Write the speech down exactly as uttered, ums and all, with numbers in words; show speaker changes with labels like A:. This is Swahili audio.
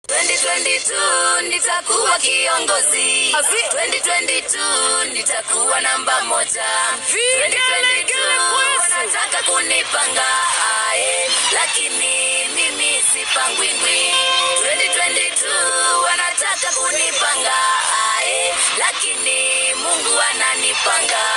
A: twenty twenty-two nitakuwa kiongozi. twenty twenty-two nitakuwa namba moja. twenty twenty-two wanataka kunipanga ae, lakini mimi sipangwingwi. twenty twenty-two wanataka kunipanga ae, lakini Mungu ananipanga.